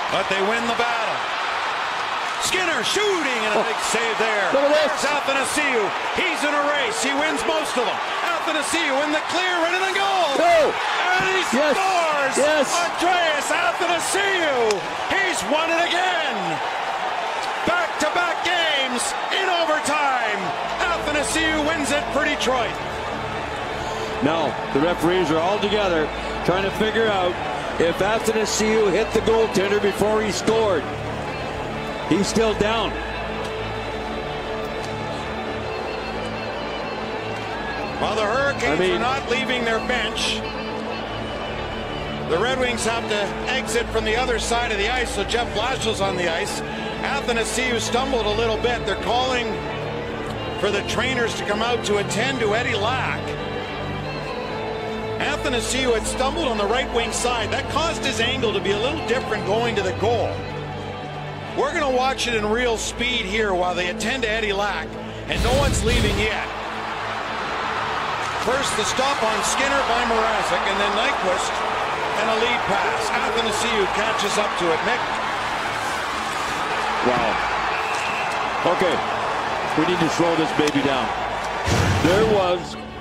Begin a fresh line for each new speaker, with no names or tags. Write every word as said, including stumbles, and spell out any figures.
but they win the battle. Skinner shooting and a big save there.
Look at this.
There's Athanasiou. He's in a race. He wins most of them. Athanasiou in the clear, right in the goal.
Go.
And he
Yes.
scores.
Yes.
Andreas Athanasiou. He's won it again. Back-to-back games in overtime. Athanasiou wins it for Detroit.
Now, the referees are all together trying to figure out if Athanasiou hit the goaltender before he scored. He's still down.
While the Hurricanes
I mean,
are not leaving their bench, the Red Wings have to exit from the other side of the ice, so Jeff Blashill's on the ice. Athanasiou stumbled a little bit. They're calling for the trainers to come out to attend to Eddie Lack. Athanasiou had stumbled on the right wing side. That caused his angle to be a little different going to the goal. We're going to watch it in real speed here while they attend to Eddie Lack, and no one's leaving yet. First, the stop on Skinner by Mrazek, and then Nyquist, and a lead pass. Athanasiou catches up to it. Nick?
Wow. Okay, we need to slow this baby down. There was